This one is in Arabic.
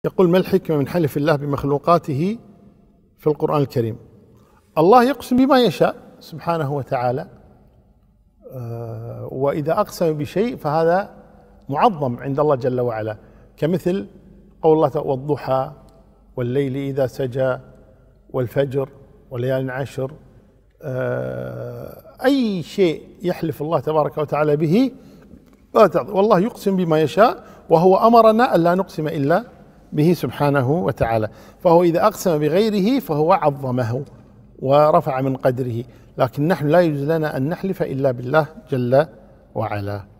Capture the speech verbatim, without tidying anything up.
يقول: ما الحكمة من حلف الله بمخلوقاته في القرآن الكريم؟ الله يقسم بما يشاء سبحانه وتعالى، وإذا أقسم بشيء فهذا معظم عند الله جل وعلا، كمثل قول الله تعالى: والضحى والليل إذا سجى والفجر وليال عشر. أي شيء يحلف الله تبارك وتعالى به والله يقسم بما يشاء، وهو أمرنا ألا نقسم إلا به سبحانه وتعالى. فهو إذا أقسم بغيره فهو عظمه ورفع من قدره، لكن نحن لا يجوز لنا أن نحلف إلا بالله جل وعلا.